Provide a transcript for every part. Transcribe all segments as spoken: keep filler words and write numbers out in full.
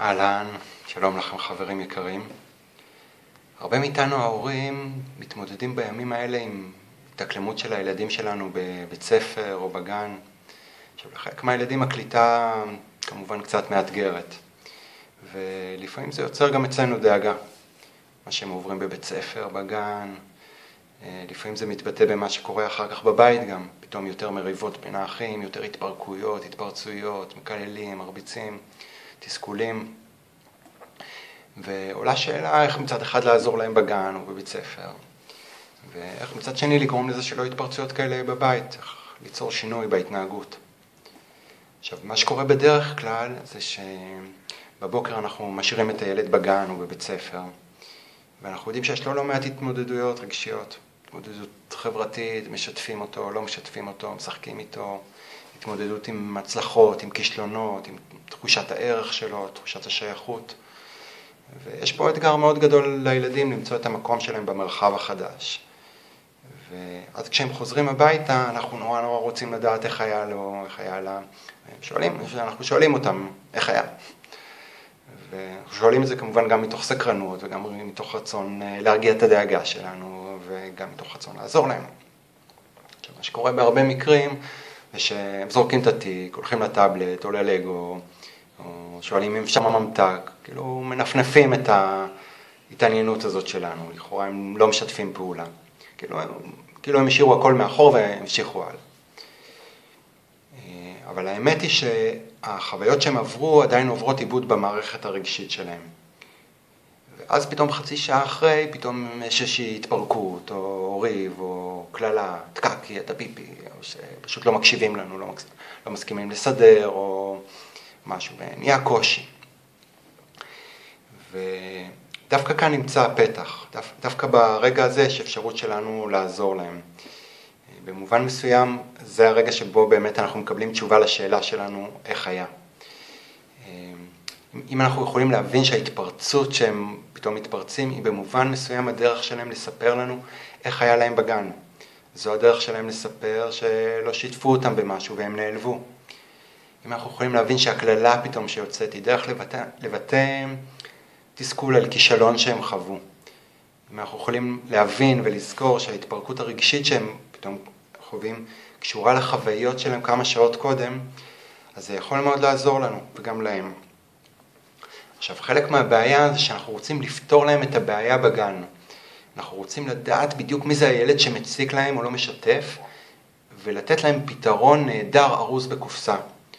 אהלן, שלום לכם חברים יקרים. הרבה מאיתנו ההורים מתמודדים בימים האלה עם התאקלמות של הילדים שלנו בבית ספר או בגן. עכשיו, לחלק מהילדים הקליטה כמובן קצת מאתגרת, ולפעמים זה יוצר גם אצלנו דאגה. מה שהם עוברים בבית ספר, בגן, לפעמים זה מתבטא במה שקורה אחר כך בבית גם. פתאום יותר מריבות בין האחים, יותר התפרקויות, התפרצויות, מקללים, מרביצים, תסכולים. ועולה שאלה איך מצד אחד לעזור להם בגן או בבית ספר, ואיך מצד שני לגרום לזה שלא יתפרצויות כאלה בבית, איך ליצור שינוי בהתנהגות. עכשיו, מה שקורה בדרך כלל זה שבבוקר אנחנו משאירים את הילד בגן או בבית ספר, ואנחנו יודעים שיש לו לא מעט התמודדויות רגשיות, התמודדות חברתית, משתפים אותו, לא משתפים אותו, משחקים איתו, התמודדות עם הצלחות, עם כישלונות, עם תחושת הערך שלו, תחושת השייכות. ויש פה אתגר מאוד גדול לילדים למצוא את המקום שלהם במרחב החדש. ואז כשהם חוזרים הביתה, אנחנו נורא נורא רוצים לדעת איך היה לו, איך היה לה. שואלים, אנחנו שואלים אותם איך היה. ואנחנו שואלים את זה כמובן גם מתוך סקרנות, וגם מתוך רצון להרגיע את הדאגה שלנו, וגם מתוך רצון לעזור להם. עכשיו, מה שקורה בהרבה מקרים, זה שהם זורקים את התיק, הולכים לטאבלט או ללגו, או שואלים אם אפשר ממתק, כאילו מנפנפים את ההתעניינות הזאת שלנו, לכאורה הם לא משתפים פעולה, כאילו, כאילו הם השאירו הכל מאחור והמשיכו הלאה. אבל האמת היא שהחוויות שהם עברו עדיין עוברות עיבוד במערכת הרגשית שלהם. ואז פתאום חצי שעה אחרי, פתאום יש איזושהי התפרקות, או ריב, או כללה, תקקי, אתה פיפי, או שפשוט לא מקשיבים לנו, לא, מס... לא מסכימים לסדר, או משהו, ונהיה קושי. ודווקא כאן נמצא הפתח, דו... דווקא ברגע הזה יש אפשרות שלנו לעזור להם. במובן מסוים, זה הרגע שבו באמת אנחנו מקבלים תשובה לשאלה שלנו, איך היה. אם אנחנו יכולים להבין שההתפרצות שהם פתאום מתפרצים, היא במובן מסוים הדרך שלהם לספר לנו איך היה להם בגן. זו הדרך שלהם לספר שלא שיתפו אותם במשהו והם נעלבו. אם אנחנו יכולים להבין שהכללה פתאום שיוצאת היא דרך לבטא, לבטא תסכול על כישלון שהם חוו. אם אנחנו יכולים להבין ולזכור שההתפרקות הרגשית שהם פתאום חווים קשורה לחוויות שלהם כמה שעות קודם, אז זה יכול מאוד לעזור לנו וגם להם. עכשיו, חלק מהבעיה זה שאנחנו רוצים לפתור להם את הבעיה בגן. אנחנו רוצים לדעת בדיוק מי זה הילד שמציק להם או לא משתף, ולתת להם פתרון נהדר ארוז בקופסה.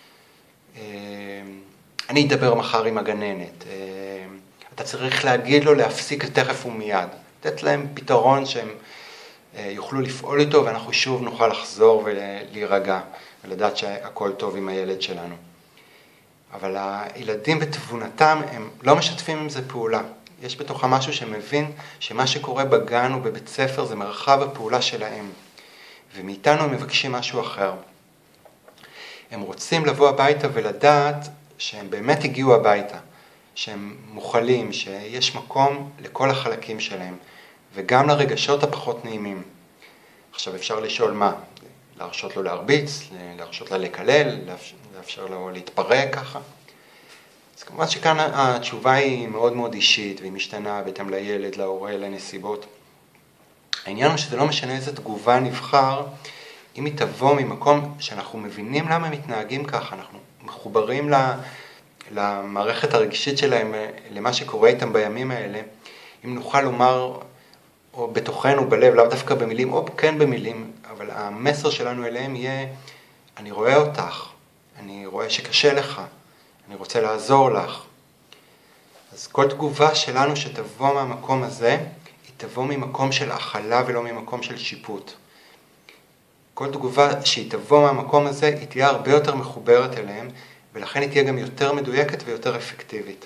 אני אדבר מחר עם הגננת. אתה צריך להגיד לו להפסיק תכף ומיד. לתת להם פתרון שהם יוכלו לפעול איתו, ואנחנו שוב נוכל לחזור ולהירגע, ולדעת שהכל טוב עם הילד שלנו. אבל הילדים בתבונתם הם לא משתפים עם זה פעולה. יש בתוכה משהו שמבין שמה שקורה בגן ובבית ספר זה מרחב הפעולה שלהם. ומאיתנו הם מבקשים משהו אחר. הם רוצים לבוא הביתה ולדעת שהם באמת הגיעו הביתה. שהם מוכלים, שיש מקום לכל החלקים שלהם. וגם לרגשות הפחות נעימים. עכשיו אפשר לשאול מה? להרשות לו להרביץ, להרשות לה לקלל, לאפשר לו להתפרק ככה. אז כמובן שכאן התשובה היא מאוד מאוד אישית, והיא משתנה בהתאם לילד, להורה, לנסיבות. העניין הוא שזה לא משנה איזה תגובה נבחר, אם היא תבוא ממקום שאנחנו מבינים למה הם מתנהגים ככה, אנחנו מחוברים למערכת הרגשית שלהם, למה שקורה איתם בימים האלה, אם נוכל לומר, או בתוכנו, בלב, לאו דווקא במילים, או כן במילים, אבל המסר שלנו אליהם יהיה, אני רואה אותך, אני רואה שקשה לך, אני רוצה לעזור לך. אז כל תגובה שלנו שתבוא מהמקום הזה, היא תבוא ממקום של הכלה ולא ממקום של שיפוט. כל תגובה שהיא תבוא מהמקום הזה, היא תהיה הרבה יותר מחוברת אליהם, ולכן היא תהיה גם יותר מדויקת ויותר אפקטיבית.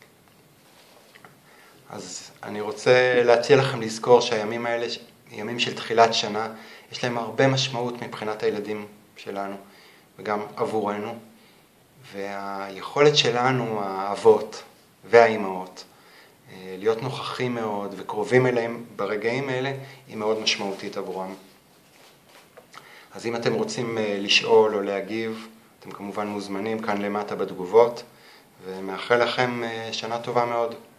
אז אני רוצה להציע לכם לזכור שהימים האלה, ימים של תחילת שנה, יש להם הרבה משמעות מבחינת הילדים שלנו, וגם עבורנו. והיכולת שלנו, האבות והאימהות, להיות נוכחים מאוד וקרובים אליהם ברגעים האלה, היא מאוד משמעותית עבורם. אז אם אתם רוצים לשאול או להגיב, אתם כמובן מוזמנים כאן למטה בתגובות, ומאחל לכם שנה טובה מאוד.